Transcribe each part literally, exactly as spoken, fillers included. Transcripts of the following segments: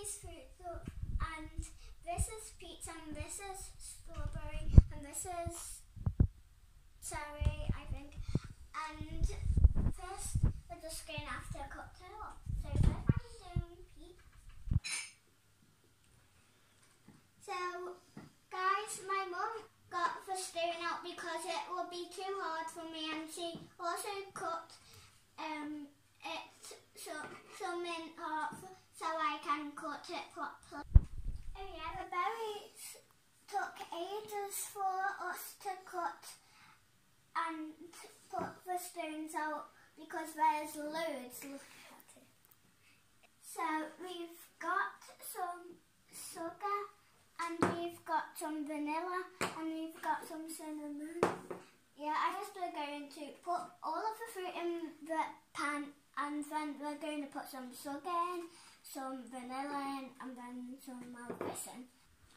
these fruits up, and this is peach, and this is strawberry, and this is cherry, I think. And first, we're just going to have to cut it up. So first I'm doing peach. So, guys, my mum got the spoon out because it would be too hard for me, and she also cut um, it so, some in half so I can cut it properly. Oh yeah, the berries took ages for us to cut and put the stones out because there's loads. Look at it. So we've got some sugar, and we've got some vanilla, and we've got some cinnamon. Yeah, I guess we're going to put all of the fruit in the pan, and then we're going to put some sugar in, some vanilla in, and then some of this in.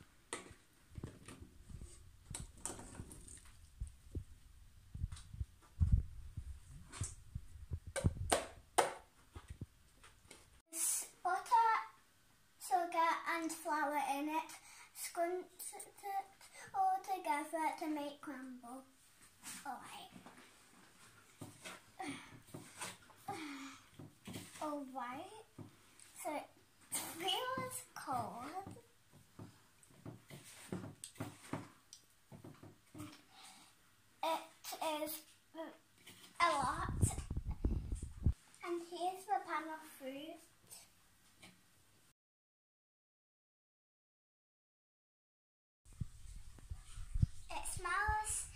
Butter, sugar and flour in it. Scrunch it all together to make crumble. Alright. Alright. So it feels cold. It is a lot. And here's the pan of fruit. It smells